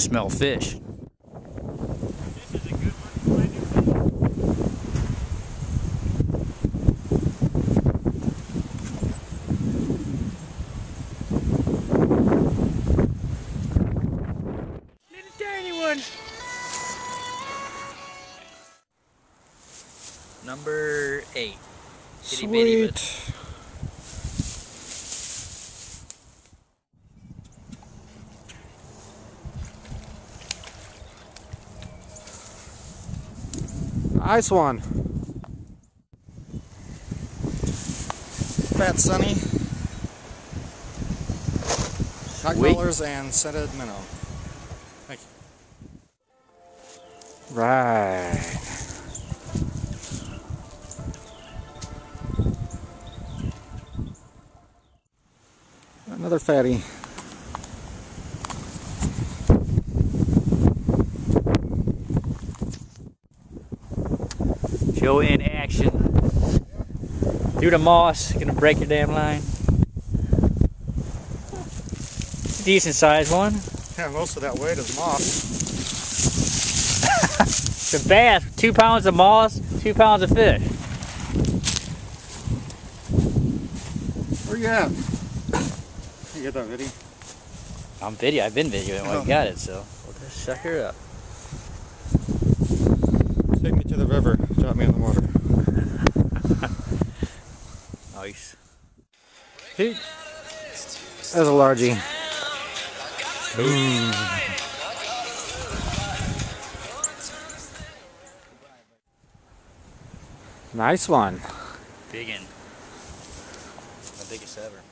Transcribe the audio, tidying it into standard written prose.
smell fish. This is a good one. Little tiny one. Number 8. Itty bitty, Sweet. but Nice one. Fat Sunny. Hot colors and scented minnow. Thank you. Right. Another fatty. Joe in action. Through the moss, gonna break your damn line. Decent sized one. Yeah, most of that weight is moss. It's a bass, 2 pounds of moss, 2 pounds of fish. Where you at? You get that video? I've been videoing when I got it, so we'll just suck her up. Take me to the river, drop me in the water. Nice. Dude, there's a largie. Nice one. Big one. The biggest ever.